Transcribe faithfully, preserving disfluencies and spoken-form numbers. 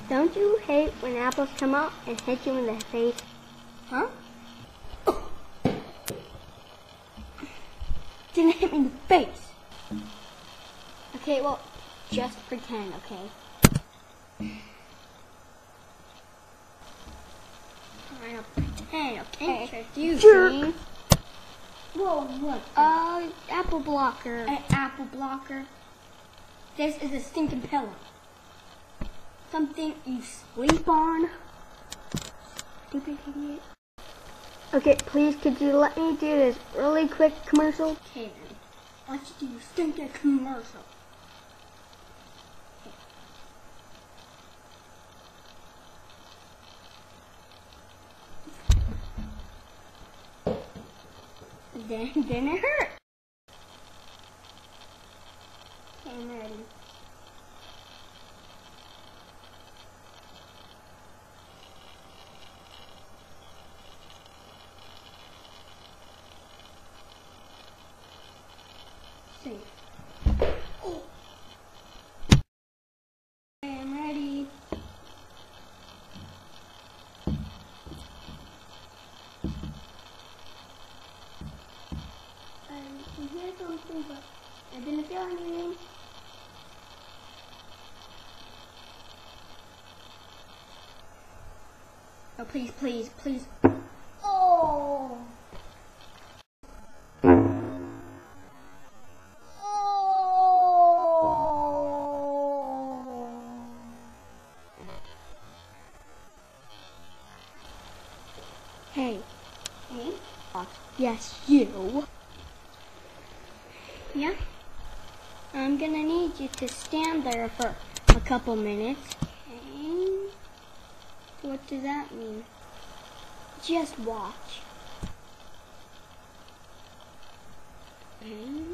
Don't you hate when apples come out and hit you in the face? Huh? Didn't hit me in the face. Okay, well, just pretend, okay? I'll pretend, okay? Okay. You Jerk. see? Whoa, what? Uh, apple blocker. An apple blocker. This is a stinking pillow. Something you sleep on. Stupid idiot. Okay, please, could you let me do this really quick commercial? Okay then. Why don't you do your stinking commercial? Then, then it hurt. Okay, I'm ready. Safe. Oh. Okay, I'm ready. I can hear something, but I didn't feel anything. Oh, please, please, please. Oh! Hey. Hey? Yes, you. Yeah? I'm gonna need you to stand there for a couple minutes. Okay. What does that mean? Just watch. Okay.